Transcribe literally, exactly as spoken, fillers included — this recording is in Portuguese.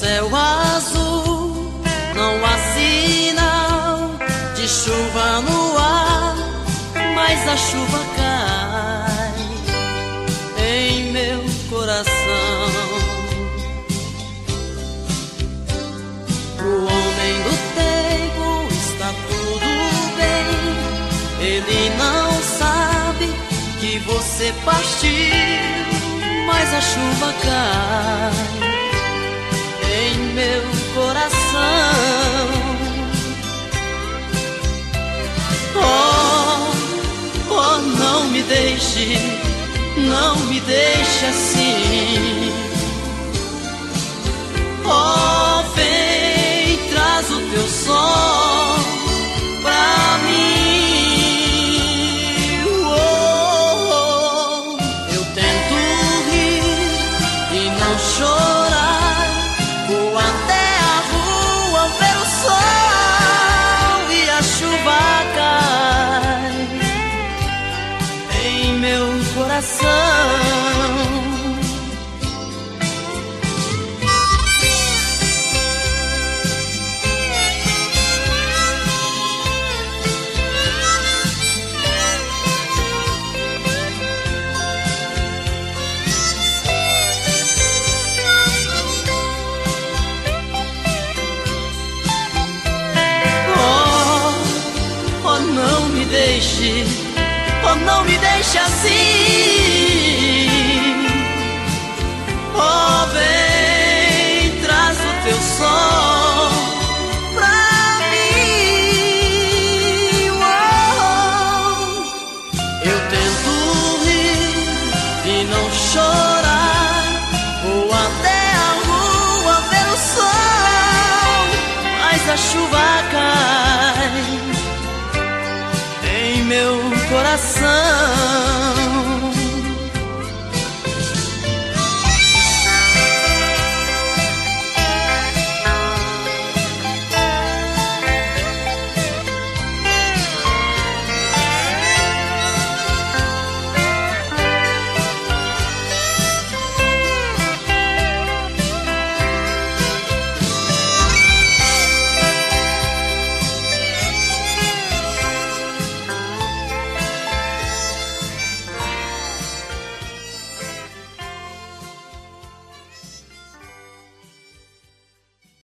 céu azul não há sinal de chuva no ar, mas a chuva cai em meu coração. O homem do tempo está tudo bem, ele não sabe que você partiu, mas a chuva cai em meu coração. Oh, oh, não me deixe, não me deixe assim. Oh, vem, traz o teu som pra mim. Oh, oh, eu tento rir e não chorar, vou até a rua ver o sol e a chuva cai em meu coração. Não me deixe, oh, não me deixe assim. Oh, vem, traz o teu som pra mim. Oh, eu tento rir e não chorar, vou até a rua ver o sol, mas a chuva cai em meu coração.